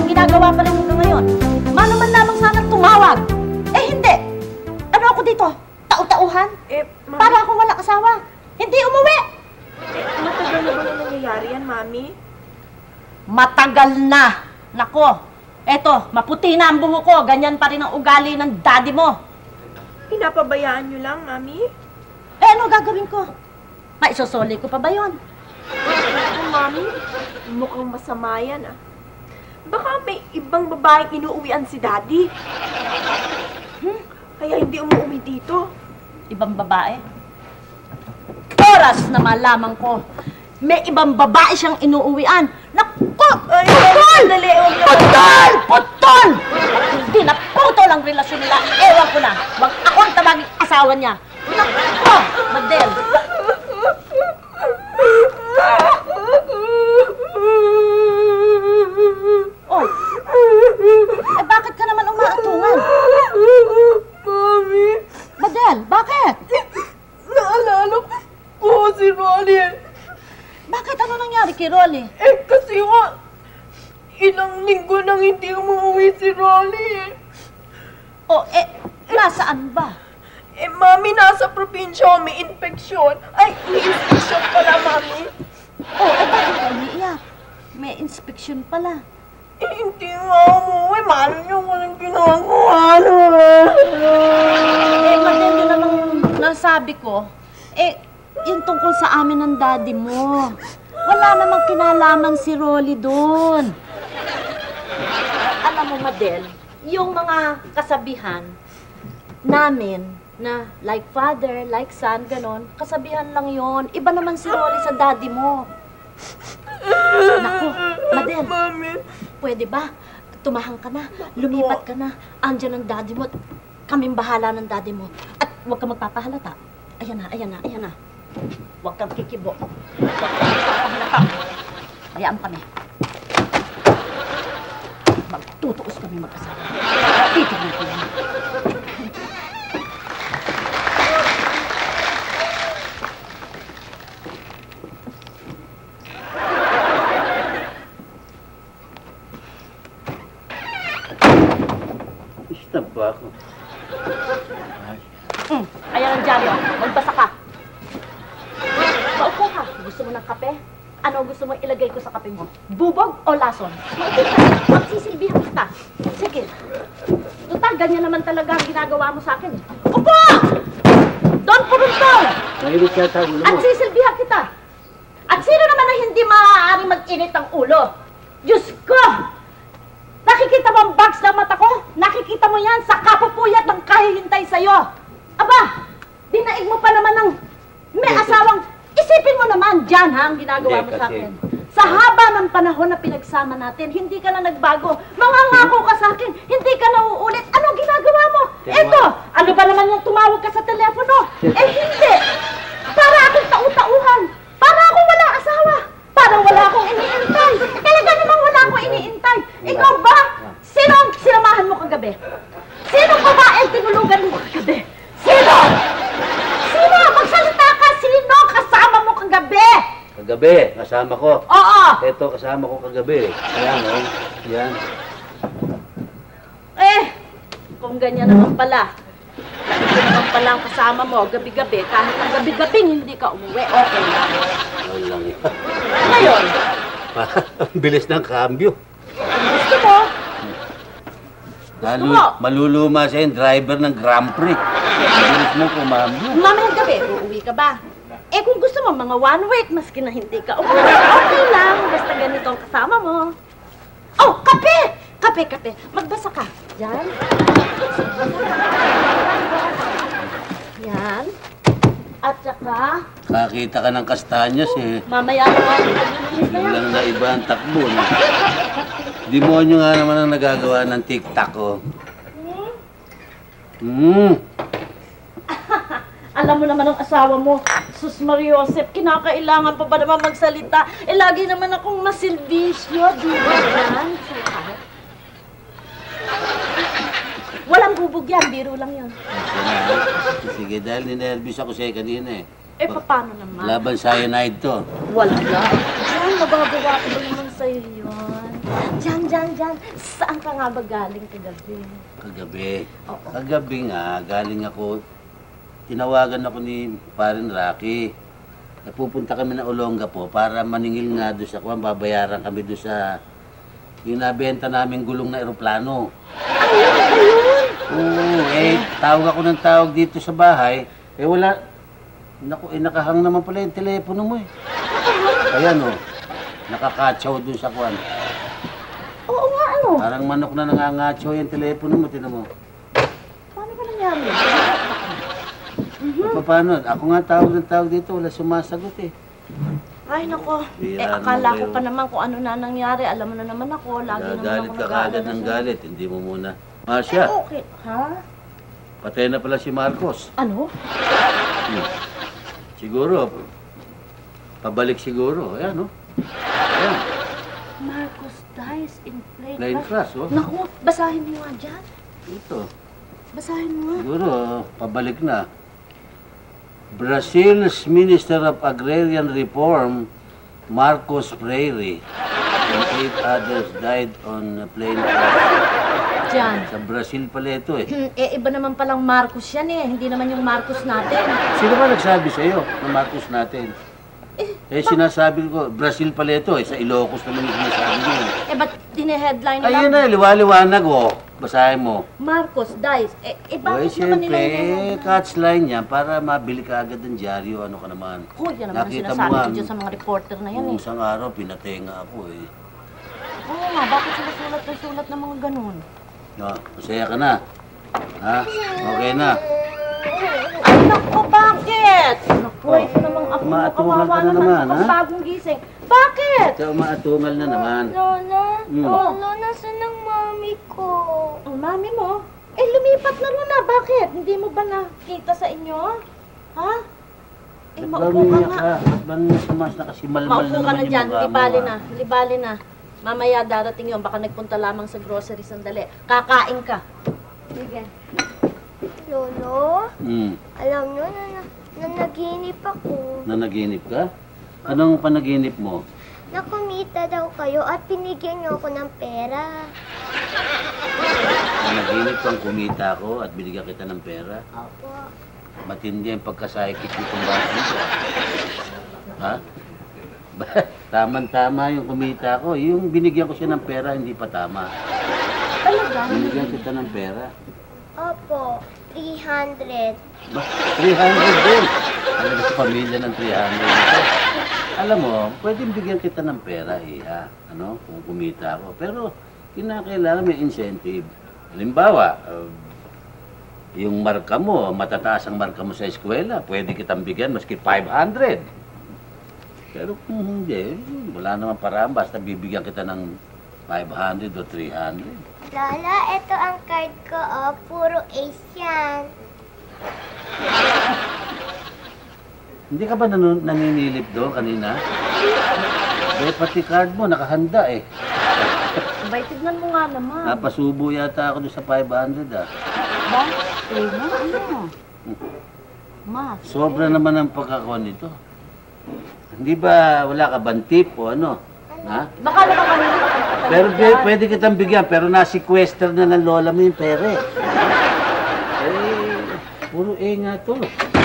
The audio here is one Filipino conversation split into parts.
ang ginagawa pa rin hanggang ngayon. Mano man lamang sana tumawag. Eh, hindi. Ano ako dito? Tau-tauhan? Mami... Para akong walang asawa. Hindi umuwi. Matagal na ba na nangyayari yan, Mami? Matagal na. Nako, eto, maputi na ang buho ko. Ganyan pa rin ang ugali ng daddy mo. Pinapabayaan niyo lang, Mami? Eh, ano gagawin ko? Maisosoli ko pa ba yun? Mami, mukhang masama yan, ah. Baka may ibang babaeng inuuwian si Daddy. Kaya hindi umuwi dito. Ibang babae? Oras na malaman ko, may ibang babae siyang inuuwian. Naku! Putol! Putol! Putol! Hindi na putol ang relasyon nila. Ewan ko na. Wag ako ang tabaging asawa niya. Naku! Madel! Oh! Eh, bakit ka naman umaatungan? Mami! Madel, bakit? Naalala ko si Rolly. Bakit? Ano nangyari kay Rolly? Eh, kasi nga, ilang linggo nang hindi umuwi si Rolly. Oh, eh, nasaan ba? Eh, Mami, nasa probinsya, may infeksyon. Ay, may infeksyon pala, Mami. Oh, eh, bakit ka umiiyak? May inspeksyon pala. Eh, hindi nga umuwi. Mahal niyo walang ginagawa. Eh, Madel, yun namang nasabi ko. Eh, yung tungkol sa amin ng daddy mo. Wala namang kinalaman si Rolly doon. Alam mo, Madel, yung mga kasabihan namin na like father, like son, ganon, kasabihan lang yon. Iba naman si Rolly sa daddy mo. Naku, Madel, Mami. pwede ba? Tumahang ka na, lumipat ka na. Andiyan ang daddy mo. Kaming bahala ng daddy mo. At huwag ka magpapahalata. Ayan na, ayan na, ayan na. Huwag kang kikibo. Huwag kang magpapahalata. Hayaan kami. Magtutuos kami mag-asawa. Titignan ko yan. Stop ba ako? Ayan ang dyaryo. Magbasa ka. Maupo ka. Gusto mo ng kape? Ano gusto mo ilagay ko sa kape mo? Bubog o lason? Maupo ka. Magsisilbihan kita. Sige. Total, ganyan naman talaga ang ginagawa mo sa akin. Upo! Don't puruntong! Mahilig yata ang ulo mo. At sisilbihan kita. At sino naman na hindi maaaring mag-init ang ulo? Diyos ko! Nakikita mo ang bags ng mata ko? Nakikita mo yan sa kapupuyat ng kahihintay sa'yo. Aba, dinaig mo pa naman ng may asawang... Isipin mo naman dyan, ha, ang ginagawa mo sa akin. Sa haba ng panahon na pinagsama natin, hindi ka na nagbago. Mangangako ka sa akin, hindi ka na uulit. Ano ginagawa mo? Eto, ano ba naman yung tumawag ka sa telepono? Eh, hindi. Para akong tau-tauhan. Para akong walang asawa. Para wala akong iniintay. Talaga namang wala akong iniintay. Ikaw ba? Sino ang sinamahan mo kagabi? Sino ba ba ang tinulugan mo kagabi? Sino? Sino? Magsalita ka! Sino kasama mo kagabi? Kagabi, kasama ko. Oo! Ito, kasama ko kagabi. Ayan, oh. Yan. Eh, kung ganyan naman pala. Ito naman pala ang kasama mo, gabi-gabi. Kahit ang gabi-gabing hindi ka umuwi, okay lang. Ano lang yan. Ngayon, Ang bilis ng kambyo. kung gusto mo, Maluluma siya yung driver ng Grand Prix. Ang bilis mo kumambyo. mamayang gabi, uuwi ka ba? Eh kung gusto mo, mga 1 week, maski na hindi ka umuwi, okay lang. Basta ganito ang kasama mo. Oh, kape! Kape, kape. Magbasa ka. Yan. Yan. At saka, Kakita ka ng kastanyas eh. mamaya naman, maglilinis na yan. Walang na iba ang takbo. No? Demonyo nga naman ang nagagawa ng TikTok ko. Alam mo naman ang asawa mo, Sus Mariosep, kinakailangan pa ba naman magsalita? Eh, lagi naman akong masilbisyo, di ba yan? Walang bubog yan, biro lang yan. Sige, dahil ninervous ako sa'yo kanina eh. Eh, paano naman? Laban cyanide to. Wala lang. Yan, magagawa ko ba naman sa'yo yun? Diyan. Saan ka nga ba galing kagabi? Kagabi. Oo. Kagabi nga, galing ako. Tinawagan ako ni Parin Rocky. Pupunta kami ng Olongapo para maningil nga doon sa kuwan. Babayaran kami doon sa yung nabenta namin gulong na eroplano. Ayun ba yun? Oo, tawag ako ng tawag dito sa bahay. Wala. Naku, nakahang naman pala yung telepono mo eh. Ayan o, nakakatsaw doon sa kuwan. Oo nga, ano? Parang manok na nangangatsaw yung telepono mo, tinan mo. Paano ka nangyari? Paano? Ako nga tawag dito, wala sumasagot eh. Ay, nako. Bihira Akala naman ko kayo. pa naman kung ano na nangyari. Alam mo na naman ako. Lagi naman Galit ako ka nag-aalala kagad ng sa'yo. galit, hindi mo muna. Marcia, Okay. Ha? patay na pala si Marcos. Ano? Siguro, pabalik siguro. Ayan, no? Ayan, Marcos dies in plane plane crash. crash, oh. Naku, basahin mo nga dyan. Ito. Basahin mo nga. Siguro, pabalik na. Brazil's Minister of Agrarian Reform, Marcos Freire, and 8 others died on a plane crash. Dyan. Sa Brazil pala ito eh. Iba naman palang Marcos yan eh. Hindi naman yung Marcos natin. Sino ba nagsabi sa'yo na Marcos natin? Sinasabi ko, Brazil pala ito eh. Sa Ilocos naman yung sinasabi niyo. Ba't dine-headline na Ayun lang? na, liwaliwanag oh. Basahin mo. Marcos dies. Bakit naman Siyempre, nila catch line yan para mabili ka agad ng dyaryo. Ano ka naman? Hoy, yan naman ang Nakita mo sinasabi nga, ko dyan sa mga reporter na yan eh. Nung isang araw, pinatay nga ako eh. Oo nga, bakit sila sulat ng mga ganun? Masaya ka na. Ha? Okay na. Ay, naku, bakit? Naku, ito namang ako. Umaatungal ka Kawawa na naman, ako, ha? bagong gising. Bakit? Ikaw umaatungal na naman. Lola, Oh. Lola, nasaan ang mami ko? Ang mami mo? Lumipat na Luna. Bakit? Hindi mo ba nakita sa inyo? Ha? Ba't ba Maupo ka umiiyak nga. ka? Ba't ba nasamas na kasi malmal Maupo na ka naman na yung dyan. mukha mo? Libali ah? na. Libali na. Mamaya darating yun. Baka nagpunta lamang sa grocery sandali. Kakain ka. Sige. Lolo, alam nyo na naginip ako. Nanaginip ka? Anong panaginip mo? Na kumita daw kayo at binigyan nyo ako ng pera. Nanaginip kang kumita ko at binigyan kita ng pera? Opo. Matindi ang pagkasahikip nitong bata nito. Ha? Tama-tama yung kumita ko. Yung binigyan ko siya ng pera, hindi pa tama. Talaga? Binigyan kita ng pera. Opo, 300. 300 din. Alam mo sa pamilya ng 300 ito. Alam mo, pwedeng bigyan kita ng pera ha? Ano, kung kumita ako. Pero, kinakailangan may incentive. Halimbawa, yung marka mo, matataas ang marka mo sa eskwela, pwede kitang bigyan maski 500. Pero kung hindi, wala naman paraan, basta bibigyan kita ng 500 o 300. Lola, ito ang card ko, oh. Puro ace yan. Hindi ka ba naninilip doon kanina? Pati card mo, nakahanda eh. Abay, tignan mo nga naman. Napasubo yata ako doon sa 500 ah. Ba? Ma, ano? Ma. Sobra naman ang pagkakon nito. Hindi ba wala ka bang tip o ano? Ha? Baka naman kami nakakatagal Pero dyan. pwede kitang bigyan, pero na-sequester na ng lola mo yung pera eh. Puro nga to.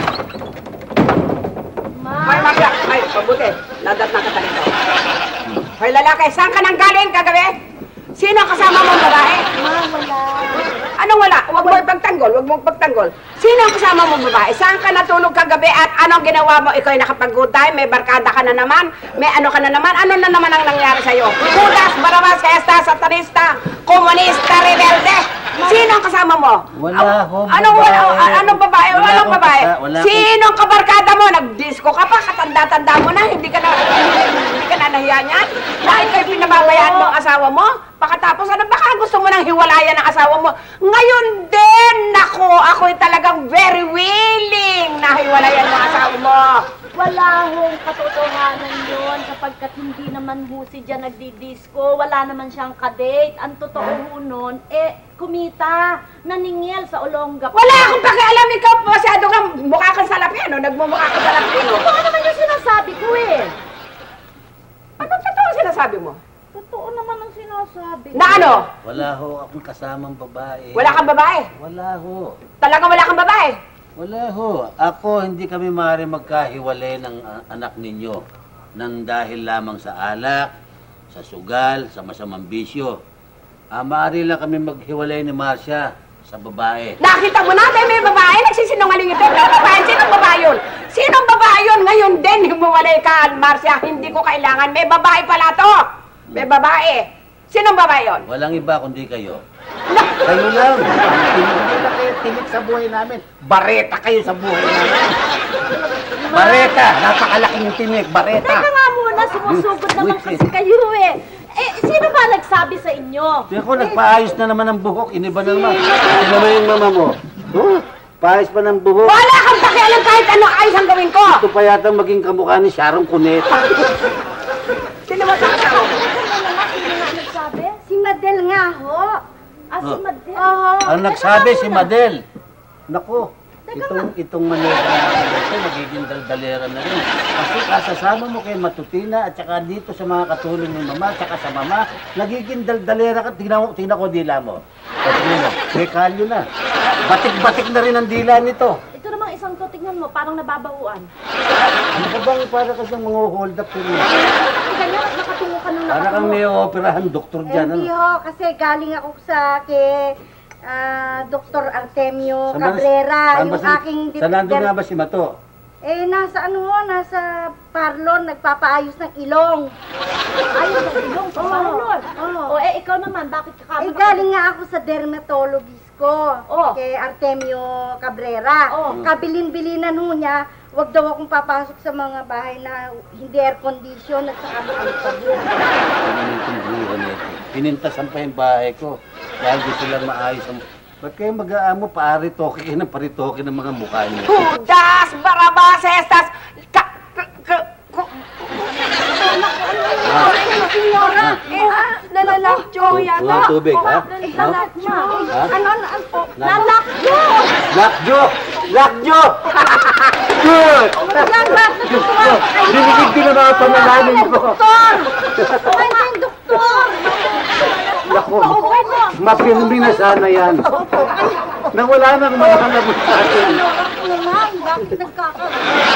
Hoy, Magda! Ay, pabuti. Nadat na kita nito. Hoy, lalaki, saan ka nang galing kagabi? Sino ang kasama mong babae? Ma, wala. Anong wala? Huwag mo ipagtanggol, huwag mo ipagtanggol. Sino ang kasama mong babae? Saan ka natulog kagabi at anong ginawa mo? Ikaw ay nakapag-good time, may barkada ka na naman, may ano ka na naman, ano na naman ang nangyari sa'yo? Judas, Barabas, Esta, Satanista, Komunista, Rebelde. Sino ang kasama mo? Wala akong Anong wala? babae. Anong babae? Wala Walang akong babae. wala akong- Sino ang kabarkada mo? Nag-disco ka pa, katanda-tanda mo na, hindi ka na nahiya niyan? Dahil kayo pinababayaan mo ang asawa mo? Pakatapos, ano baka gusto mo nang hiwalayan ang asawa mo? Ngayon din, naku, ako'y talagang very willing na hiwalayan mo ang asawa mo. Wala hong katotohanan yun sapagkat hindi naman ho si dyan nagdi-disco, wala naman siyang kadate. Ang totoo ho nun, kumita, naningil sa Olongapo. Wala akong pakialam, ikaw masyado kang mukha kang salapino, nagmumukha kang salapino. Totoo naman yung sinasabi ko eh. Anong totoo sinasabi mo? Totoo naman ang sinasabi sabi. Na ano? Wala ho akong kasamang babae. Wala kang babae? Wala ho. Talaga wala kang babae? Wala ho. Ako, hindi kami maaari magkahiwalay ng anak ninyo nang dahil lamang sa alak, sa sugal, sa masamang bisyo. Maaari lang kami maghiwalay ni Marcia sa babae. Nakita mo natin may babae, nagsisinungaling ito. May babae, sinong babae yun? Sinong babae yun? Ngayon din, humawalay ka, Marcia. Hindi ko kailangan. May babae pala to. May babae. Sinong babae yun? Walang iba kundi kayo. Kayo lang. Hindi na kayo tinik sa buhay namin. Bareta kayo sa buhay namin. Bareta. Napakalaking tinik. Bareta. Teka nga muna, sumusugod naman Wait, kasi kayo eh. Eh, sino ba nagsabi sa inyo? Teko, nagpaayos na naman ng buhok. Iniba na naman. Ino naman yung mama mo. Paayos pa ng buhok. Wala kang pakialam kahit anong ayos ang gawin ko. Ito pa yata maging kamukha ni Sharon Cuneta. Sino ba sa kasama? Sino nga nagsabi? Si Madel nga ho. Ah, si Madel. Ang nagsabi si Madel. Naku, itong manera na ito, magiging daldalera na rin. Kasi kasasama mo kay Matutina at saka dito sa mga katulong ni Mama at saka sa Mama, nagiging daldalera ka. Tingnan ko dila mo. O, tingnan mo, may kalyo na. Batik-batik na rin ang dila nito. Ito namang isang to, tignan mo, parang nababahuan. Ano ka bang para ka siyang mga hold up ko rin? Ganyan, nakatungo ka nung Para kang nakatungo. may operahan doktor dyan. Hindi Ano? ho, kasi galing ako sa kay Dr. Artemio Saan ba- Cabrera, saan ba yung si- aking Saan nandun nga ba si Mato? Eh, nasa ano ho, nasa parlor, nagpapaayos ng ilong. Ayun, nagulong sa parlor. Oo. O, eh, ikaw naman, bakit ka Eh, galing nga ako sa dermatologist ko, Oh. kay Artemio Cabrera. Oh. Kabilin-bilinan ho niya, wag daw akong papasok sa mga bahay na hindi air condition at saka makalipabo. Ano itong buhay na ito? Pinintasan pa yung bahay ko. Dahil gusto lang maayos ang... Ba't kayo mag-aamo paritoke kayo ng paritoke ng mga mukha niyo? Judas, Barabas, Estas, Senyora, nalalakjo yata. Walang tubig, ha? Lalakjo. Ha? Ano? Lalakjo. Lakjo! Lakjo! Good! Dinidig ko na mga panalanin ko. Ay, ay, doktor! Naku, mapirmi na sana yan. Nawala na mga kalabot sa atin. Naman, bakit nagkakaroon?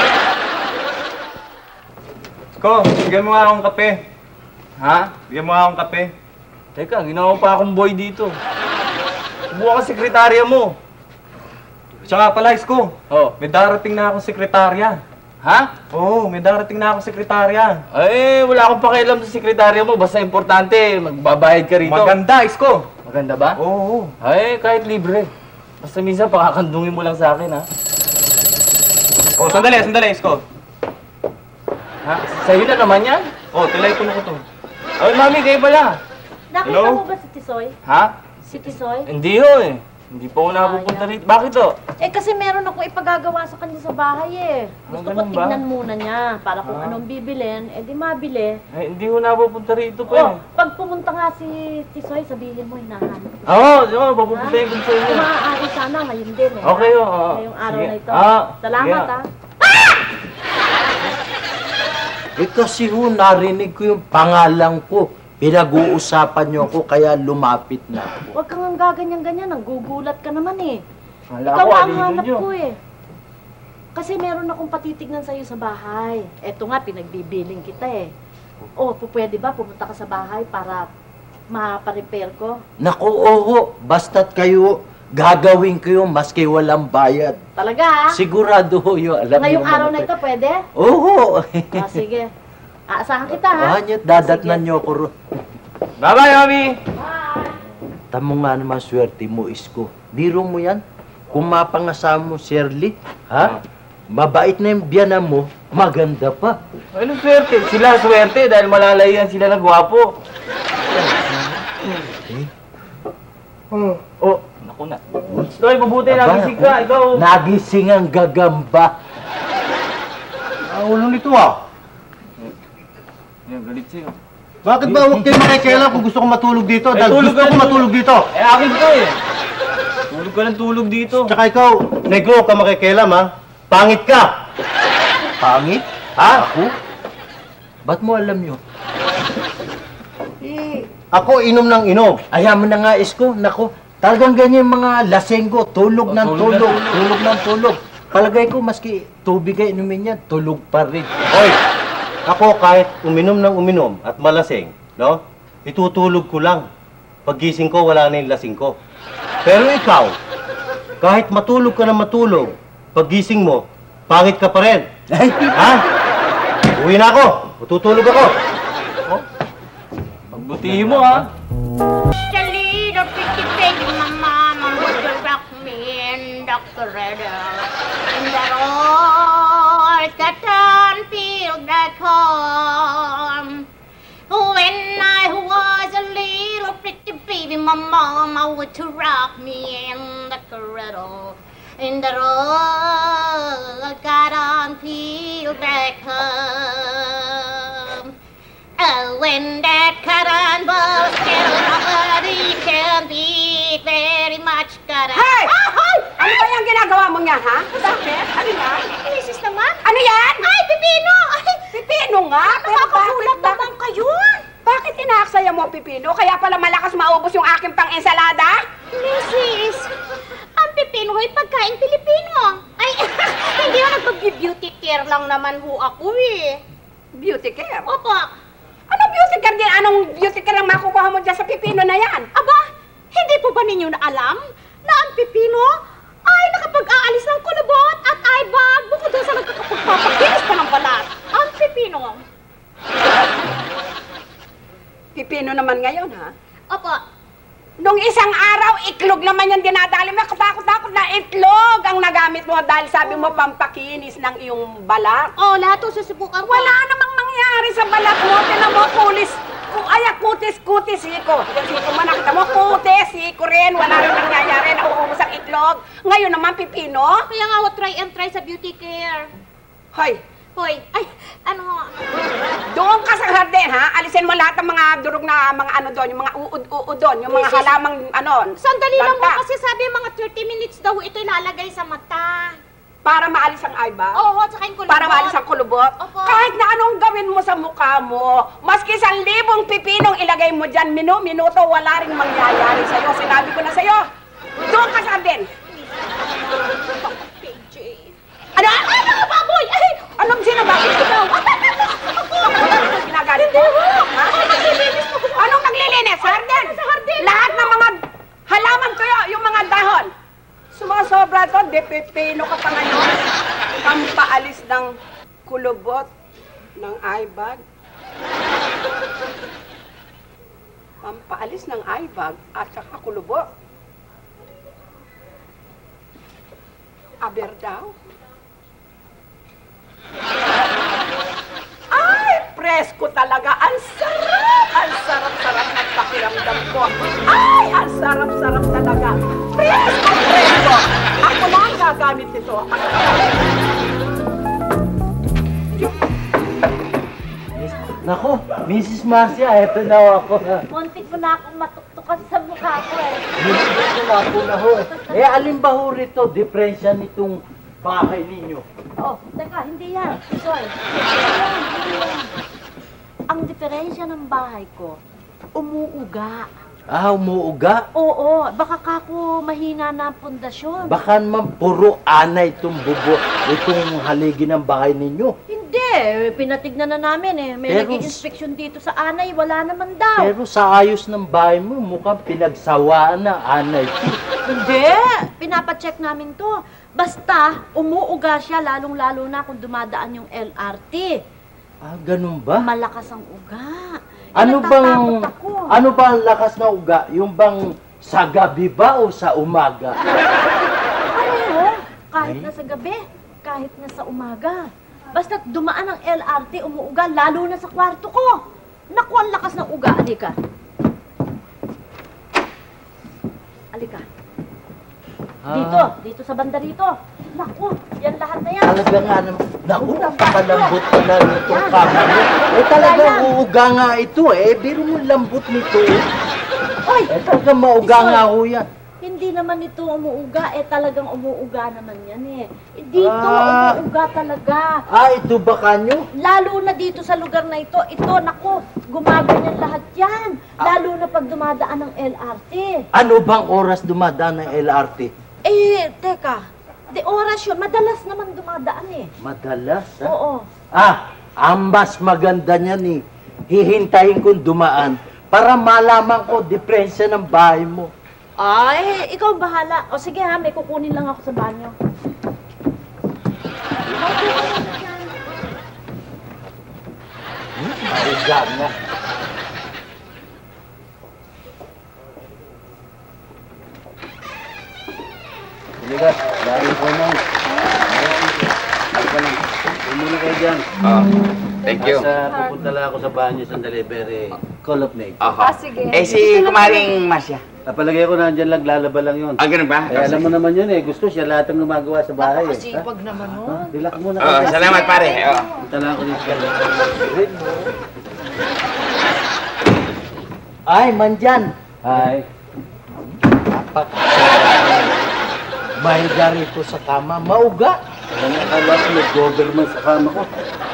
Ko, bigyan mo nga akong kape. Ha? Bigyan mo nga akong kape. Teka, ginawa pa akong boy dito. Buka ka sekretarya mo. Siya nga pala, Isko. Oh, may darating na akong sekretarya. Ha? Oo, may darating na akong sekretarya. Ay, wala akong pakialam sa sekretarya mo. Basta importante, magbabayad ka rito. Maganda, Isko. Maganda ba? Oo. Ay, kahit libre. Basta minsan, pakakandungin mo lang sa akin, ha? Oh, sandali, Isko. Ha? Sa'yo na naman yan? Oh, telepono ko to. Ay, mami, kayo pala. Nakita Hello? mo ba si Tisoy? Ha? Si Tisoy? Hindi ho, eh. Hindi po ako napupunta rito. Bakit to? Eh, kasi meron akong ipagagawa sa kanya sa bahay eh. Gusto ko ganun ba? tignan muna niya para kung anong bibilin, eh di mabili. Ay, hindi ho napupunta rito pa, Oh, eh. pag pumunta nga si Tisoy, sabihin mo, hinahanap. Oo, papupuntahin ko sa inyo. Kung maaari sana, ngayon din eh. Okay, ha? oo. Ngayong araw Sige. na ito. Ah, Salamat sige. ah. Eh kasi ho, narinig ko yung pangalan ko. Pinag-uusapan niyo ako, kaya lumapit na ako. Huwag kang gaganyan-ganyan, nanggugulat ka naman eh. Kala Ikaw ko, nga ang alino hanap nyo. ko eh. Kasi meron akong patitignan sa'yo sa bahay. Eto nga, pinagbibiling kita eh. Oh, pwede ba pumunta ka sa bahay para ma-repair ko? Naku, oho, basta't kayo, gagawin ko yung maski walang bayad. Talaga ah? Sigurado ho yun, alam niyo Ngayong araw naman na ito, pwede? Oho. Ah, sige. Aasahan kita ha? Hanyat, dadatnan niyo ko ro. Bye-bye, mami! Tamo nga naman swerte mo, Isko. Biro mo yan. Kung mapangasama mo, Shirley, ha? Mabait na yung biyanan mo, maganda pa. Anong swerte? Sila swerte dahil malalayan sila na gwapo. Oh, naku na. Stoy, mabuti nagising ka. Ikaw. Nagising ang gagamba. Ulo nito ah. Yan, galit sa'yo. Bakit ba huwag kayo makikialam kung gusto ko matulog dito? Dahil tulog gusto ka ko na. matulog dito. Eh, akin to eh. Tulog ka ng tulog dito. Tsaka ikaw, negro ka makikialam ha? Pangit ka! Pangit? Ha? Ako? Ba't mo alam yun? Eh, Ako inom ng inom. Ayaw mo na nga, Isko. Nako, talagang ganyan yung mga laseng ko. Tulog ng tulog. Tulog ng tulog. Palagay ko, maski tubig ay inumin yan, tulog pa rin. Hoy! Ako kahit uminom ng uminom at malasing, no? Itutulog ko lang. Paggising ko, wala na yung lasing ko. Pero ikaw, kahit matulog ka na matulog, paggising mo, pangit ka pa rin. Ha? Uwi na ako. Matutulog ako. Pagbutihin mo, ha? The little pretty baby, my mama would rock me in the corridor. In the road, that don't feel back home. When I was a little pretty baby, my mama would rock me in the corridor. In the road, got on feel back home. Oh, when that cotton ball still nobody can be very much cotton. Hey! Ano ba yung ginagawa mo yan, ha? Bakit? Ano yan? Mrs. naman? Ano yan? Ay, pipino! Ay, Pipino nga? Pero nakakagulat bakit naman kayo. Bakit inaaksaya mo ang pipino? Kaya pala malakas maubos yung aking pang-ensalada? Mrs. Ang pipino ay pagkain Pilipino. Ay, hindi ako nagpag-beauty care lang naman ho ako eh. Beauty care? Opo. Anong beauty care din? Anong beauty care ang makukuha mo dyan sa pipino na yan? Aba, hindi po ba ninyo na alam na ang pipino ay nakapag-aalis ng kulubot at eye bag bukod doon sa nagkakapagpapakinis pa ng balat? Ang pipino. Pipino naman ngayon, ha? Opo. Nung isang araw, itlog naman yung dinadali mo. Katakot-takot na itlog ang nagamit mo dahil sabi mo pampakinis ng iyong balat. Oh, lahat to susubukan ko. Wala namang mangyari sa balat mo. Tinan mo, kutis, siko. Yung siko mo, nakita mo, kutis, siko rin. Wala rin nangyayari, nauubos ang itlog. Ngayon naman, pipino. Kaya nga, try and try sa beauty care. Hoy, Hoy, ay, ano? doon ka sa hardin, ha? Alisin mo lahat ng mga durog na mga ano doon, yung mga uod doon, yung mga halamang ano. Sandali lang mo banta. kasi sabi mga 30 minutes daw ito ilalagay sa mata. Para maalis ang eye bag? Oo, tsaka yung kulubot. Para maalis ang kulubot? Opo. Kahit na anong gawin mo sa mukha mo, maski 1,000 pipinong ilagay mo dyan, minuto, wala ring mangyayari sa'yo. Sinabi ko na sa'yo. Doon ka sa hardin. PJ. Ano? Ay, mga baboy! Ay! Anong sinabi? Ikaw? Ginagalit mo? Ha? Anong naglilinis? Sa hardin? Sa hardin. Lahat ng mga halaman tuyo, yung mga dahon. Sumasobra to, pipino ka pa ngayon. Pampaalis ng kulubot ng eye bag. Pampaalis ng eye bag at saka kulubot. Aber daw. Ay, presko talaga. Ang sarap! Ang sarap-sarap ng pakiramdam ko. Ay, ang sarap-sarap talaga. Presko! Ako lang ang gagamit nito. Nako, Mrs. Marcia, eto na ako. Muntik mo na akong matuktukan sa mukha ko eh. Dito na ako na ho. Eh, alin ba ho rito? Diferensya nitong bahay ninyo. Oh, teka, hindi yan. Soy. Hindi yan. Ang diferensya ng bahay ko, umuuga. Ah, umuuga? Oo, baka kako mahina na ang pundasyon. Baka naman puro anay itong bubo, itong haligi ng bahay ninyo. Hindi, pinatignan na namin eh. May Pero naging inspeksyon dito sa anay, wala naman daw. Pero sa ayos ng bahay mo, mukhang pinagsawaan na anay. Hindi, pinapacheck namin to. Basta, umuuga siya, lalong-lalo na kung dumadaan yung LRT. Ah, ganun ba? Malakas ang uga. Ano Natatakot ako. ano ba ang lakas na uga? Yung bang sa gabi ba o sa umaga? Pareho, kahit na sa gabi, kahit na sa umaga. Basta dumaan ang LRT, umuuga, lalo na sa kwarto ko. Naku, ang lakas ng uga. Alika. Alika. Dito sa banda rito. Naku, yan lahat na yan. Talaga nga naman. Naku, napakalambot pala nitong kama mo. Eh talagang uuga nga ito eh. Biro mo lambot nito eh. Oy, Eh talagang mauga Isoy. nga ho yan. Hindi naman ito umuuga, talagang umuuga naman yan eh. Dito, umuuga talaga. Ito ba kanyo? Lalo na dito sa lugar na ito, naku, gumaganyan lahat yan. Lalo na pag dumadaan ng LRT. Ano bang oras dumadaan ng LRT? Teka, oras yun, madalas naman dumadaan eh. Madalas, ha? Oo. Ang mas maganda niyan eh. Hihintayin kong dumaan para malaman ko diferensya ng bahay mo. Ikaw ang bahala. O sige ha, may kukunin lang ako sa banyo. Mauga na. Sige ka, dahil ko na. Halika lang. Umuna kayo dyan. Thank you. Pupunta lang ako sa banyo sandali, very call of nature. Sige. Si Kumaring Masya. Napalagay ko na dyan lang, lalaba lang yun. Ganun ba? Eh, alam mo naman yun eh, gusto siya lahat ng gumagawa sa bahay. Napakasipag naman nun. Relax muna. Salamat pare. Punta lang ako dito. Ay, Mandyan. Hi. May rito sa kama. Mauga. Alam akala ko may Doberman sa kama ko.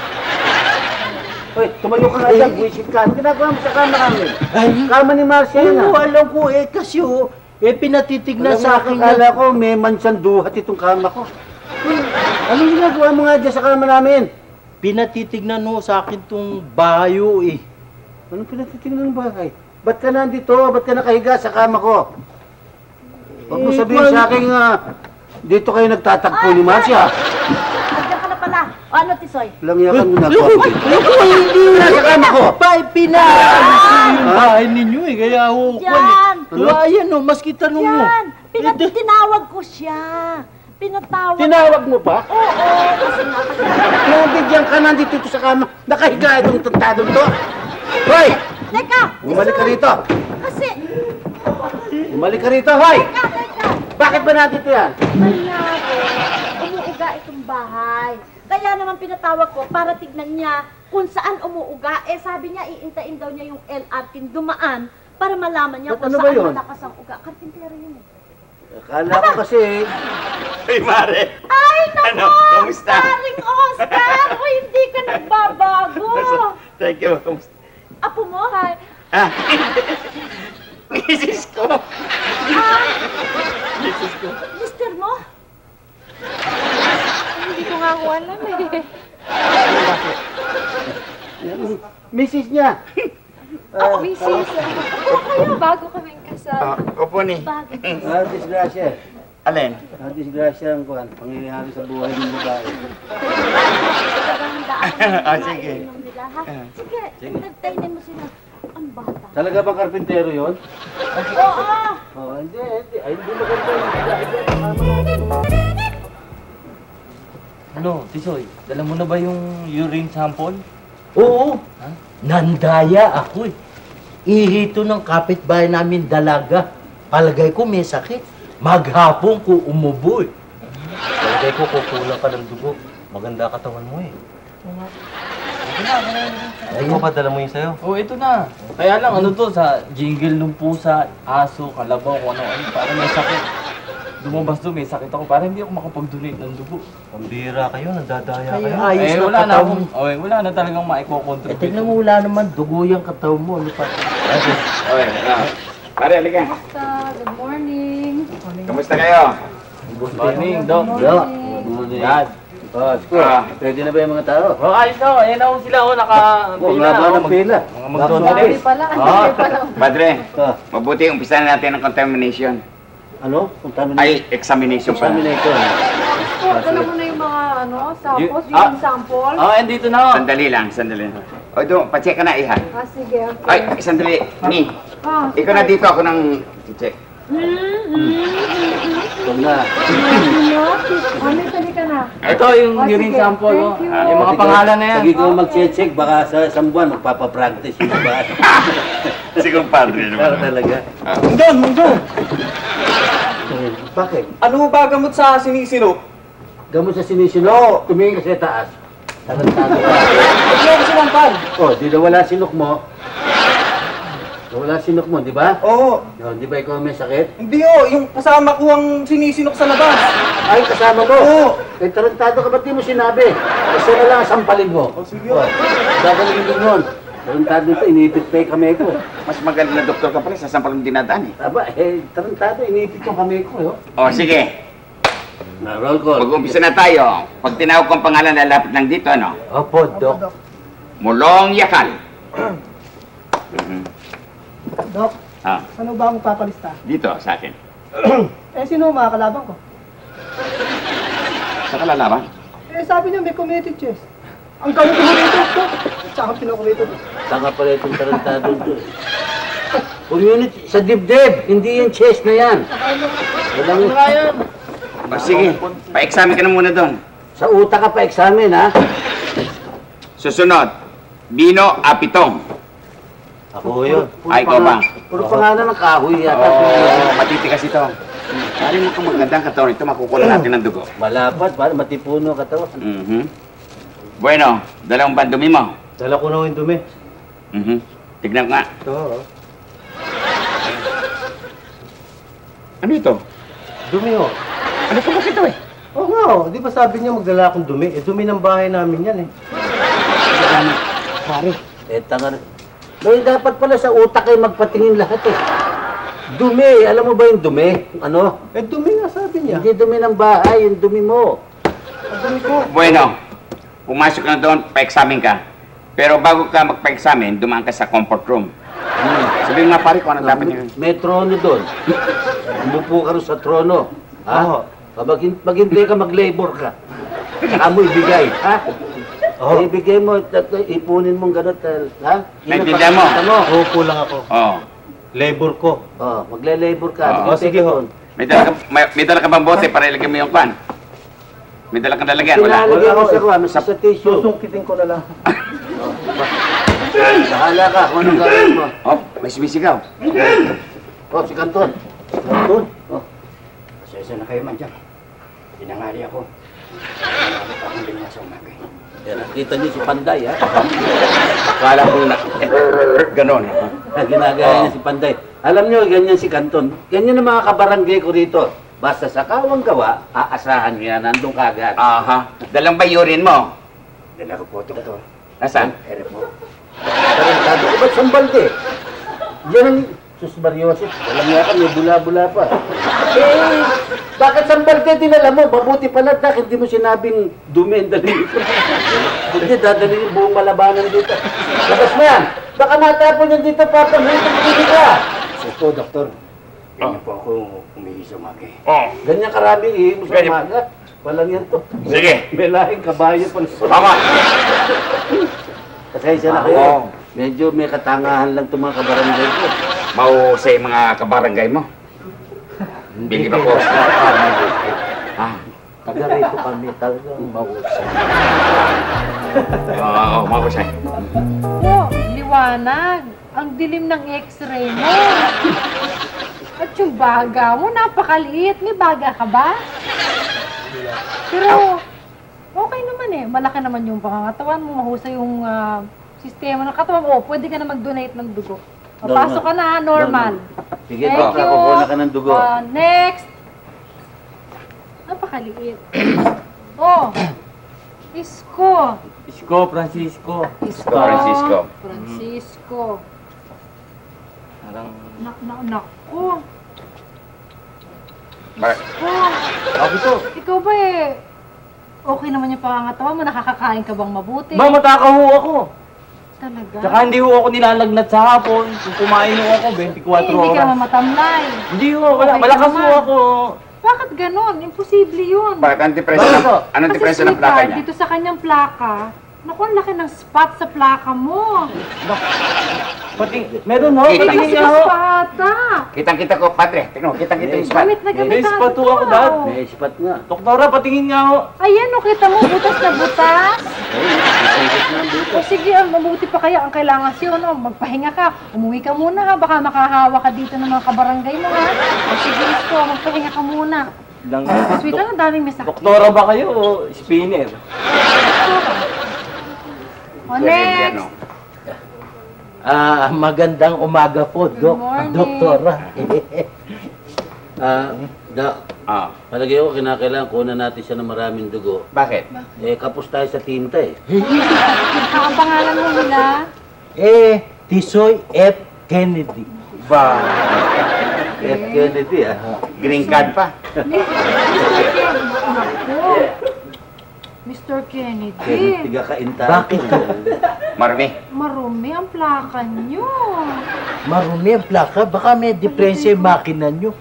Hoy, tumayo ka nga dyan, buwisit ka. Ginagawa mo sa kama namin. Kama ni Marcia yan Oo, alam ko kasi pinatitignan Alam sa mo, akin akala ko may mansyan duhat itong kama ko. Anong ginagawa mo nga dyan sa kama namin? Pinatitignan sa akin tong bayo eh. Anong pinatitingnan ng bahay? Ba't ka nandito? Ba't ka nakahiga sa kama ko? Huwag mo sabihin sa akin dito kayo nagtatagpo ni Marcia. Andiyan ka na pala. O ano, Tisoy? Lang yakan mo na Naku, ako. hindi na Sa kama ko! Pinaalis ko yung bahay ninyo eh. Kaya ako Yan! Ayan maski tanong mo. Yan! Tinawag ko siya. Pinatawag. Tinawag mo pa? Oo, kasi nga kasi... Nabigyan ka nandito sa kama. Nakahiga itong tantadong to. Hoy! Teka! Bumalik ka rito. Kasi... Bumalik ka rito, hoy! Teka! Bakit ba nandito yan? Manyago, umuuga itong bahay. Kaya naman pinatawag ko para tignan niya kung saan umuuga. Sabi niya, iintayin daw niya yung LRT dumaan para malaman niya Ba't kung ano ba saan yun? malakas ang uga. Karpintero yun eh. Akala ko kasi... Hey, Mare. Ay, naku! Ano? Kamusta? Paring Oscar! O, hindi ka nagbabago! Thank you. Kamusta? Apo mo, hay. Misis ko. Mister mo? Hindi ko nga ako alam eh. Misis niya. Mrs. Bago kaming kasal. Opo ni. Bago. Disgrasya. Alin? Disgrasya ang kuhan. Pangyayari sa buhay ng babae. Sige. Sige, entertainin mo sila. Ang bata. Talaga bang karpintero yun? Oo! Oh, hindi. Ay, hindi maganda yun. Ano, Tisoy, dala mo na ba yung urine sample? Oo. Nandaya ako eh. Ihito ng kapitbahay namin dalaga. Palagay ko may sakit. Maghapon ko umubo eh. Palagay ko kukulang ka ng dugo. Maganda katawan mo eh. Ayun pa, dala mo yun sa'yo. Oh, ito na. Kaya lang, ano to, sa jingle ng pusa, aso, kalabaw, kung ano, parang may sakit. Lumabas doon, may sakit ako. Parang hindi ako makapag-donate ng dugo. Pambira kayo, nandadaya Kayo kayo. ayos na wala na katawan akong, mo. wala na talagang maiko-contribute. Tignan mo, wala naman dugo yung katawan mo. Ano pa? Oy, Pare, halika. Good morning. Kamusta kayo? Good morning, Doc. Yan. Oh, school. Pwede na ba yung mga tao? Oh, ayos na. Ayan ako sila, Nga ba ng pila? Mga mag-donate. Padre, Ah, mabuti umpisa na natin ang contamination. ano? Contamination. Ay, examination pa. Examination. Dala mo na yung mga samples, Ah. yung sample. Oh, andito na ako. Sandali lang. O, doon, pacheck ka na, Iha. Sige, okay. Ay, sandali. Ni, ikaw na dito, ako nang check. Ito na. Mami, sali ka na. Ito yung urine sige. sample, oh. Thank you. Yung mga pangalan na yan. Sige ko mag-check, baka sa isang buwan magpapapractice yung ba? Si compadre Para talaga. Mungdon! Bakit? Ano ba gamot sa sinisino? Gamot sa sinisino, tumingin ka sa taas. Tarantado ka. Hindi ako sumampal. Oh, di na wala sinok mo. Wala sinok mo, di ba? Oo. Di ba ikaw may sakit? Hindi yung kasama ko ang sinisinok sa labas. Ay, kasama mo? Oo. Eh, tarantado ka, ba't di mo sinabi? Isa na lang sampalin mo. O, sige. Gagaling din nun. Tarantado ito, iniipit pa yung kamay ko. Mas magaling na doktor ka pala, sasampal mo dinadaan eh. Aba, tarantado, iniipit yung kamay ko, yo. O, sige. Roll call. Mag-umpisa na tayo. Pag tinawag ko ang pangalan, lalapit lang dito, ano? Opo, Dok. Mulong Yakal. Dok, Ah, ano ba akong papalista? dito, sa akin. Sino ang mga kalaban ko? Sa kalalaban. Sabi niya may community chest. Ang gawin ko rito, Dok. Tsaka pinakomito. Tanga pala itong tarantado ito. Community, sa dibdib, hindi yung chest na yan. Walang O, sige. Pa-examine ka na muna doon. sa utak ka pa examine, ha? Susunod. Bino Apitong. Ako yun. Ay, ikaw ba? Puro pangalan ng kahoy yata. Oo, matitikas ito. Pari mo kung magandang katawan ito, makukuha natin ng dugo. Malapad, para matipuno katawan. Bueno, dalawang bandumi mo. Dala ko na yung dumi. Tignan ko nga. Ito, oh. Ano ito? Dumi, oh. Ano po ito eh? Oo nga, oh. Di ba sabi niya magdala akong dumi? Eh, dumi ng bahay namin yan, eh. Pare, tanga na. Dahil dapat pala sa utak ay magpatingin lahat eh. Dumi, alam mo ba yung dumi? Ano? Eh, dumi nga sabi niya. Hindi dumi ng bahay, yung dumi mo. Ang dumi ko. Bueno, pumasok ka na doon, pa-examine ka. Pero bago ka magpa-examine, dumaan ka sa comfort room. Sabihin nga pare kung ano dapat niya. May trono doon. Umupo ka rin sa trono. Ha? Oo. Pag hindi ka mag-labor ka, saka mo ibigay. Ha? Oo. Ibigay mo, ipunin mong gano'n. Ha? Naintindihan mo? Uupo lang ako. Oo. Labor ko. Oh, magle-labor ka. Oo, sige ho. May dala ka bang bote para ilagay mo yung pan? May dala kang lalagyan, wala? Pinalagyan mo sa ruwan, sa tissue. Susungkitin ko na lang. Bahala ka kung anong gawin mo. Oh, may sumisigaw. Oh, si Canton. Canton? Oh. Pasensya na kayo man dyan. Pinangali ako. Nakakit akong ganyan sa umaga. Yan, nakita niyo si Panday, ha? Akala ko na, ganon. Ginagaya niya si Panday. Alam niyo, ganyan si Canton. Ganyan ang mga kabarangay ko rito. Basta sa kawang gawa, aasahan niya, nandun kagad. Aha. Dalang ba urine mo? Dala ko po ito ko. Nasaan? Ere po. Tarantado ko ba't sambalde? Yan ang... Sus Mariosip, walang nga ka, may bula-bula pa. Eh, bakit sambalde dinala mo? Mabuti pala, Dak, hindi mo sinabing dumi ang dalhin ko. Hindi, dadalhin yung buong malabanan dito. Labas mo yan! Baka matapon yan dito, papanghitin dito ka! Sige po, doktor. Ganyan po ako umihi sa umaga. Oh. Ganyan karami ihimo sa Ganyan. umaga. Walang yan to. Sige. May lahing kabayo pa. Tama. Pasensya na kayo. Medyo may katangahan lang itong mga kabarangay ko. Mahusay mga kabarangay mo. Bili ba ko? Taga rito kami talagang mahusay. Oo, mahusay. Oh, liwanag. Ang dilim ng x-ray mo. At yung baga mo, napakaliit. May baga ka ba? Pero, okay naman eh. Malaki naman yung pangangatawan mo. Mahusay yung sistema ng katawan mo. Pwede ka na mag-donate ng dugo. Papasok ka na, normal. Sige, baka kukuha ka ng dugo. Next. Napakaliit. Oh, Isko. Isko, Francisco. Isko. Francisco. Francisco. Parang... Nako. Bakit? Oh, ikaw ba okay naman yung pangangatawan mo? Nakakakain ka bang mabuti? Ba, matakaho ako. Talaga? Tsaka hindi ho ako nilalagnat sa hapon. Kung kumain ho ako, 24 oras. Hindi ka naman matamlay. Hindi ho, malakas ho ako. Bakit ganon? Imposible yun. Bakit? Anong diferensya ng plaka niya? Dito sa kanyang plaka, naku, ang laki ng spot sa plaka mo. Pati, meron ho, Kita. patingin Kasi niya ho. spata. Kitang-kita ko, Padre. Tingnan mo, kitang-kita yung spot. Gamit na gamit May spot ho ako, Dad. May spot nga. Doktora, patingin nga ho. Ayan, o, kita mo, butas na butas. O sige, mabuti pa kaya ang kailangan siya, no? Magpahinga ka, umuwi ka muna ha, baka makahawa ka dito ng mga kabarangay mo ha. O sige, Isko, magpahinga ka muna. Sweet lang, ang daming may sakit. Doktora ba kayo o spinner? O next. Magandang umaga po, Good morning. Doktora. Dok, palagay ko kinakailangan kunan natin siya ng maraming dugo. Bakit? Kapos tayo sa tinta eh. Ang pangalan mo nila? Tisoy F. Kennedy. Ba? F. Kennedy Green card pa. Mr. Kennedy. Kennedy ka kainta. Bakit? Marami. Marumi ang plaka nyo. Marumi ang plaka? Baka may diferensya yung makina nyo.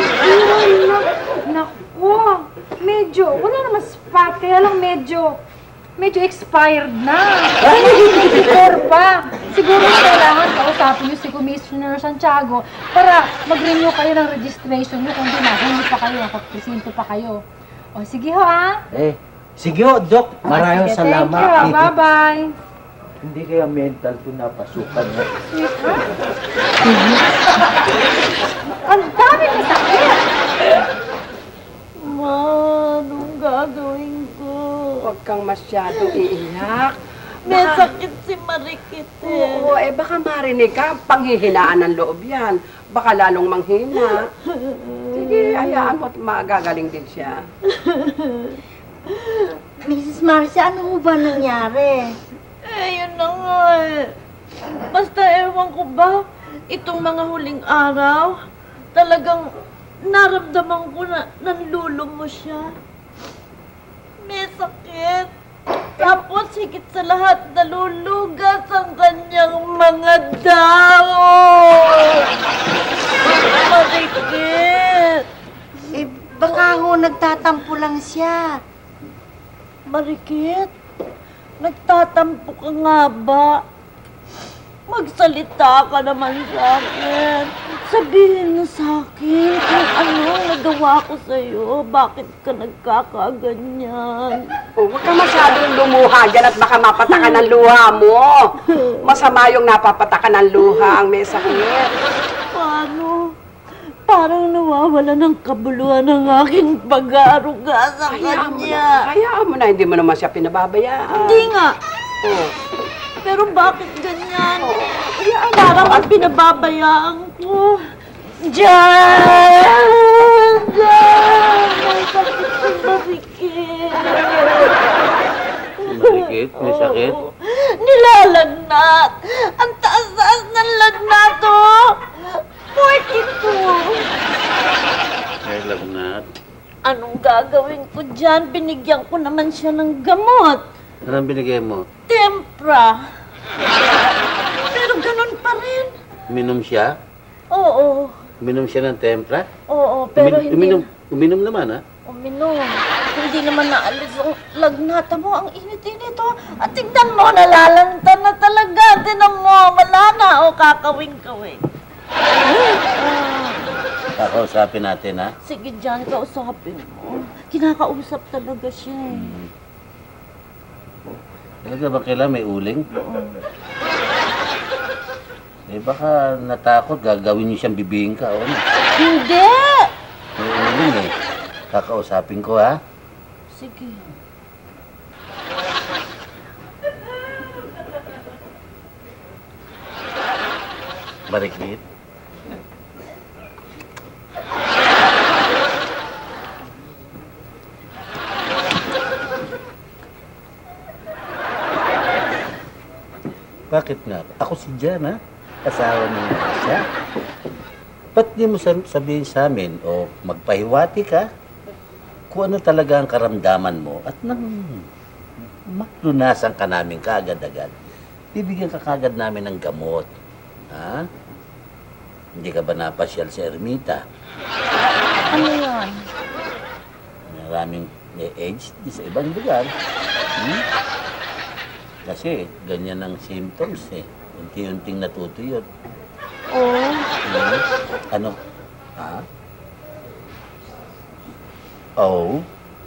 Naku, wala naman spot, kaya lang medyo expired na. Before pa. Siguro kailangan kausapin nyo si Commissioner Santiago para mag-renew kayo ng registration nyo kung di na, hindi pa kayo, presinto pa kayo. O, sige ho, Sige ho, Dok. Maraming salamat. Thank you, bye-bye. Hindi kaya mental ko napasukan na. Ang dami na sakit! Ma, anong gagawin ko? Huwag kang masyado iiyak. May sakit si Marikit eh. Oo, baka marinig ka, panghihinaan ng loob yan. Baka lalong manghina. Sige, hayaan mo at magagaling din siya. Mrs. Marcia, ano mo ba nangyari? Yun na nga eh. Basta ewan ko ba, itong mga huling araw, talagang naramdaman ko na nanlulumo siya. May sakit. Tapos higit sa lahat, nalulugas ang kanyang mga dahon. Marikit. Baka ho nagtatampo lang siya. Marikit, nagtatampo ka nga ba? Magsalita ka naman sa akin. Sabihin mo sa akin kung ano nagawa ko sa'yo. Bakit ka nagkakaganyan? Huwag ka masyadong lumuha dyan at baka mapatakan ng luha mo. Masama yung napapatakan ng luha ang may sakit. Paano? Parang nawawala ng kabuluhan ng aking pag-aaruga sa kanya. Hayaan mo na, hindi mo naman siya pinababayaan. Hindi nga. Pero bakit ganyan? Parang ang pinababayaan ko. Diyan! May sakit si Marikit. Marikit? May sakit? Nilalagnat! Ang taas-taas ng lagnat, oh! 42! May lagnat. Anong gagawin ko dyan? Binigyan ko naman siya ng gamot. Anong binigay mo? Tempra. Pero ganun pa rin. Uminom siya? Oo. Uminom siya ng tempra? Oo, pero hindi... Uminom naman, ha? Uminom. Hindi naman naalis ang lagnata mo. Ang init-init, oh. At tignan mo, nalalanta na talaga. Tignan mo, wala na. O, kakawing-kawing. Kakausapin natin, ha? Sige, John, kausapin mo. Kinakausap talaga siya, eh. Talaga ba kailangan may uling? Baka natakot, gagawin niyo siyang bibingka, o ano? Hindi! May uling, eh. Kakausapin ko, ha? Sige. Marikit? Bakit nga? Ako si Jan, ha? Asawa mo siya. Ba't di mo sabihin sa amin o magpahiwati ka kung ano talaga ang karamdaman mo at nang maglunasan ka namin kaagad-agad, bibigyan ka kaagad namin ng gamot. Ha? Hindi ka ba napasyal sa ermita? Ano yan? Maraming age sa ibang lugar. Kasi ganyan ang symptoms eh. Unti-unting natutuyot. Oo. Ano? Ha? Oh?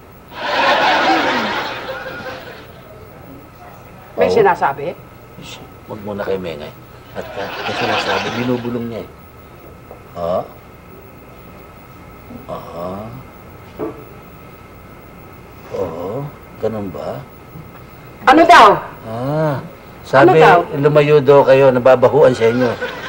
May sinasabi? Huwag muna kayo mengay. At may sinasabi, binubulong niya eh. Ha? Aha. Oo. Ganun ba? Ano daw? Sabi, Ano lumayo daw kayo, nababahuan sa inyo.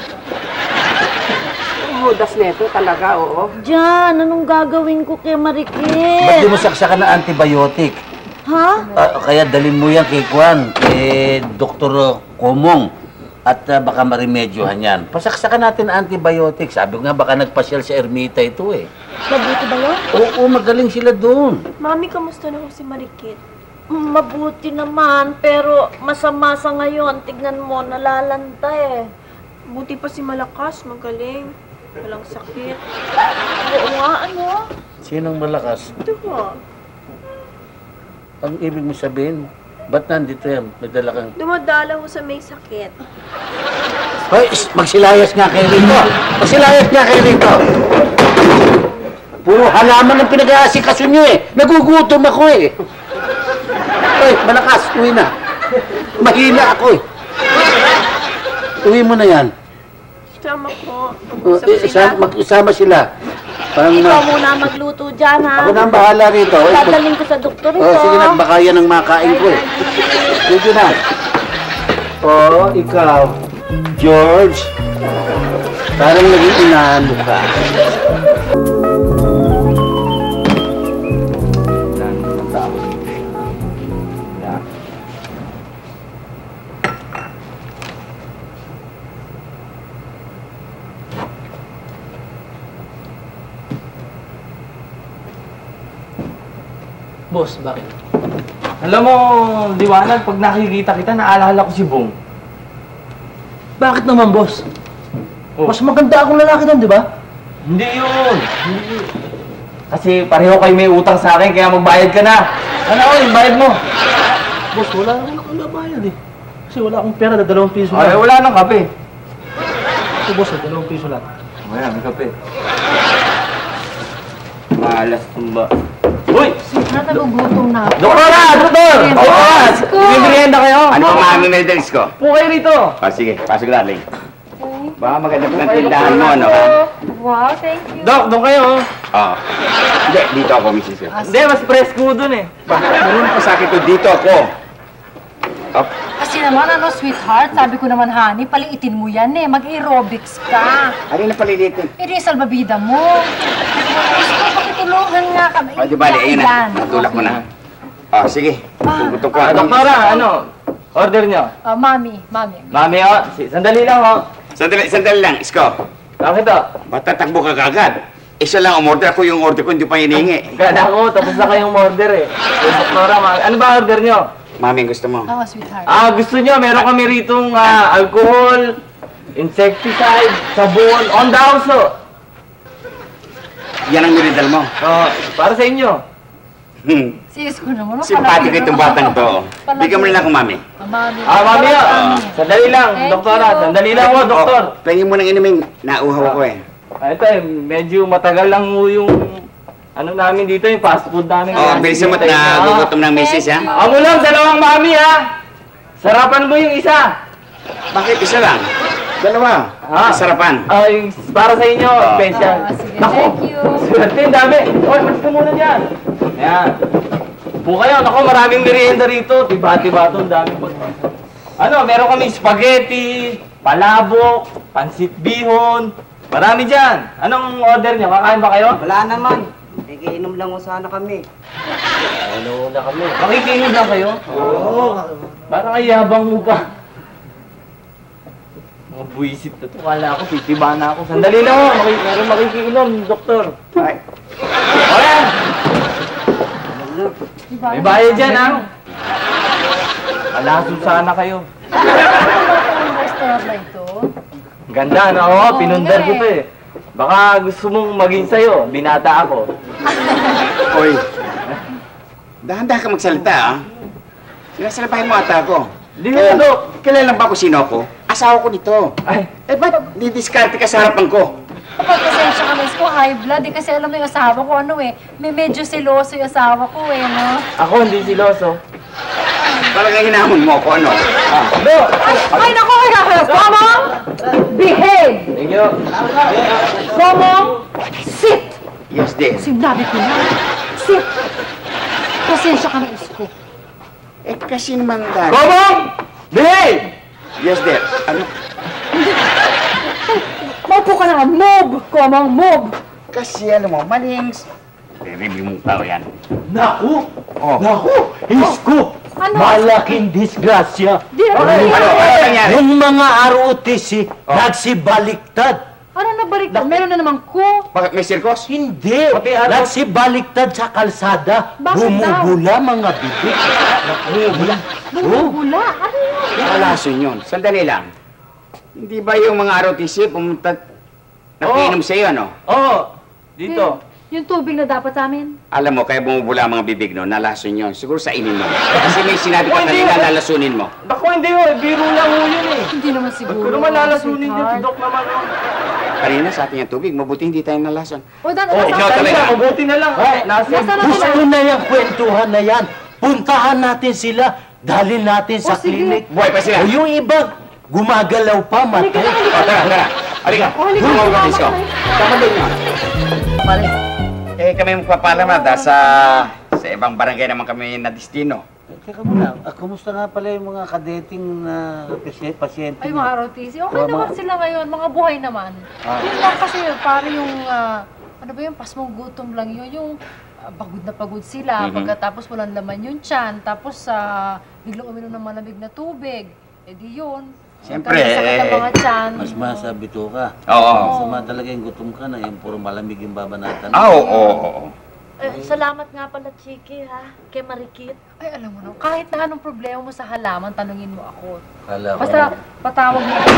Ang hudas neto talaga, oo. Jan, anong gagawin ko kay Ba't Marikit? di mo saksakan ng antibiotic? Ha? Kaya dalin mo yan kay Kwan, kay Dr. Komong. At baka marimedyohan yan. Pasaksakan natin ang antibiotic. Sabi ko nga, baka nagpasyal sa ermita ito eh. Mabuti ba yun? Oo, magaling sila doon. Mami, kamusta na ho si Marikit? Mabuti naman, pero masama sa ngayon. Tignan mo, nalalanta eh. Buti pa si Malakas, magaling. Walang sakit. Oo nga, ano? Sinong malakas? Ito ho. Ang ibig mo sabihin, ba't nandito yan? May dala kang... Dumadala ho sa may sakit. Hoy, magsilayas nga kayo rito. Magsilayas nga kayo rito. Puro halaman ang pinag-aasikaso nyo eh. Nagugutom ako eh. Hoy, malakas, uwi na. Mahina ako eh. Uwi mo na yan. Tama ko. Mag-usama sila. Ikaw muna magluto dyan, ha? Ako na ang bahala rito. Dadalhin ko sa doktor ito. Sige na, baka yan ang makain ko eh. Sige na. Ikaw, George. Parang naging inaano ka. Boss, bakit? Alam mo, Liwanag, pag nakikita kita, naalala ko si Bong. Bakit naman, boss? Oh. Mas maganda akong lalaki doon, di ba? Hindi yun. Hindi. Kasi pareho kayo may utang sa akin, kaya magbayad ka na. Ano yung bayad mo? Boss, wala naman akong nabayad eh. Kasi wala akong pera na 2 piso Ay, lang. wala nang kape. Ito, boss, 2 piso lang. Wala, may kape. Malas tumba. Uy! Na nagugutom na ako. Doktora! Doktor! Oras! Bibirienda kayo! Ano ang mga medals ko? Po kayo rito! Sige, pasok darling. Baka maganda pa ng tindahan mo, ano? Wow, thank you. Dok, doon kayo. Oo. Hindi, dito ako, Mrs. Hindi, mas presko doon eh. Bakit marunong pa sa akin to? Dito ako. Kasi naman, sweetheart, sabi ko naman, honey, paliitin mo yan eh. Mag-aerobics ka. Ano na palilitin? Ito yung salbabida mo. Gusto ko, pakitulungan nga kami. O, di bali, ayun na. Natulak mo na. Sige. Tugutok ko. Doktora, ano? Order nyo. Mami. Mami, sandali lang, Sandali lang, Isko. Bakit o? Ba't tatakbo ka kagad? Isa lang umorder ako, yung order ko hindi pa hinihingi. Gana ko, tapos na kayong order eh. Doktora, mami, ano ba order nyo? Mami, gusto mo? Sweetheart. Gusto nyo, meron kami ritong alcohol, insecticide, sabon, on the house o. Yan ang miridal mo. Para sa inyo. Sis ko naman. Simpatiko itong batang to. Bigyan mo nila ako, Mami. Mami. Mami o. Sandali lang, doktora. Sandali lang o, doktor. Pahingin mo ng inumin. Nauhaw ako eh. Ito eh, medyo matagal lang mo yung ano namin dito, yung fast food namin. Bilisan mo na gugutom ng misis, ha? Amo lang, dalawang mami, ha? Sarapan mo yung isa. Bakit isa lang? Dalawa. Sarapan. Yung para sa inyo, special. Sige, thank you. Swerte, ang dami. Oy, malis ka muna dyan. Ayan. Po kayo, naku, maraming merienda rito. Tiba-tiba ito, ang daming pagmasa. Ano, meron kami spaghetti, palabok, pansit bihon. Marami dyan. Anong order niyo? Kakain ba kayo? Wala naman. Nagiinom lang mo sana kami. Ano na kami? Makikinig lang kayo? Oo. Parang ayabang mo pa. Mga buwisit na to. Kala ko, titiba na ako. Sandali lang ho. Meron makikinom, doktor. Ay. O yan! May bayad dyan, ha? Alaso sana kayo. Ang restaurant na ito. Ganda, no? Oo, pinundar ko to eh. Baka gusto mong maging sayo. Binata ako. Oy. Dahan-dahan ka magsalita, ha? Sinasalabahin mo ata ako. Hindi nga, Dok. Kilala ba kung sino ako? Asawa ko nito. Ay. Ba't didiskarte ka sa harapan ko? Kapag pasensya ka, miss ko, high blood eh. Kasi alam mo yung asawa ko, ano eh. May medyo seloso yung asawa ko eh, no? Ako hindi siloso. Talagang hinamon mo ako, ano? Dok! Ay, naku, Komong! Behave! Thank you. Komong! Sit! Yes, dear. Sinabi ko na. Sit! Pasensya ka na, Isko. Kasi naman dahil... Komong! Behave! Yes, dear. Ano? Maupo ka na, move! Komang move! Kasi alam mo, maling... Review mo tao yan. Naku! Oh. Naku! Isko! Ano? Malaking disgrasya. Ano nangyari? Yung mga ROTC nagsibaliktad. Ano na baliktad? Meron na naman ko. Bakit may sirkos? Hindi. Nagsibaliktad sa kalsada. Bakit Bumubula mga bibig. Bumubula. Bumubula? Ano yun? Nakalason yun. Sandali lang. Hindi ba yung mga ROTC pumunta... Nakiinom sa'yo, ano? Oo, dito. Yung tubig na dapat sa amin. Alam mo, kaya bumubula ang mga bibig, no? Nalason yun. Siguro sa inin mo. Kasi may sinabi ka kanina, lalasunin mo. Bako hindi yun, biro lang ho yun eh. Hindi naman siguro. Ba't ko naman lalasunin din si Doc naman. Kanina sa atin yung tubig, mabuti hindi tayo nalason. O, Dan, ikaw talaga. Mabuti na lang. Gusto na yung kwentuhan na yan. Puntahan natin sila. Dalhin natin sa klinik. Buhay pa sila. O yung iba, gumagalaw pa, matay. O, tara. Halika. Tumawag ka, Isko. Tama din yun. Pare. Kami magpapalamada sa ibang barangay naman kami na destino. Teka muna, kumusta nga pala yung mga kadeting na pasyente? Ay, mga ROTC. Okay naman sila ngayon. Mga buhay naman. Yun lang kasi, para yung, ano ba yung pasmong gutom lang yun. Yung pagod na pagod sila. Pagkatapos walang laman yung tiyan. Tapos, biglang uminom ng malamig na tubig. Eh di yun. Siyempre, mas masabi to ka. Oo. Sama talaga yung gutom ka na, yung puro malamig yung babanatan. Oo. Salamat nga pala, Chiki, ha? Kay Marikit. Ay, alam mo no, kahit na anong problema mo sa halaman, tanungin mo ako. Kala ko. Basta, patawag mo ako.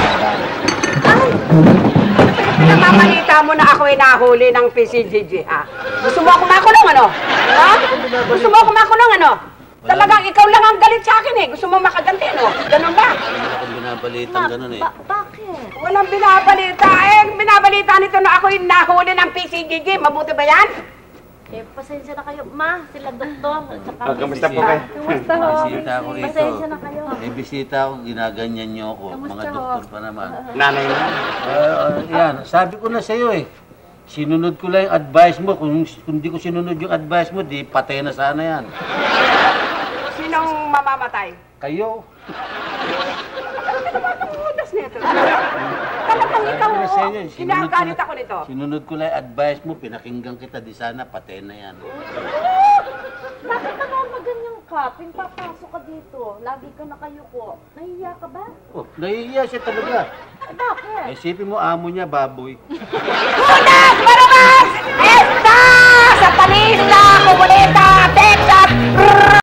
Namamalita mo na ako ay nahuli ng PCGG, ha? Gusto mo ako makulong, ano? Ha? Gusto mo ako makulong, ano? Talagang ikaw lang ang galit sa akin, eh. Gusto mo makaganti, no? Ganun ba? Wala akong binabalitang ganun eh. Bakit? Walang binabalita, eh. Binabalita nito na ako'y nahuli ng PCGG. Mabuti ba yan? Pasensya na kayo, Ma. Sila doktor. Kamusta po kayo? Kamusta ho? Bisita ako rito. Pasensya na kayo. May bisita ako, ginaganyan niyo ako. Mga doktor pa naman. Nanay mo? Yan, sabi ko na sa'yo eh. Sinunod ko lang yung advice mo. Kung hindi ko sinunod yung advice mo, di patay na sana yan. Sinong mamamatay? Kayo. Talagang ikaw, kinagalit ako nito. Sinunod ko lang yung advice mo, pinakinggan kita, di sana patay na yan. Bakit naman maganyan ka? Pinapasok ka dito. Lagi ka nakayuko. Nahihiya ka ba? Oh, nahihiya siya talaga. Bakit? Isipin mo, amo niya, baboy. Unas! Marabas! Esta! Sa Palista! Comunita! Texas!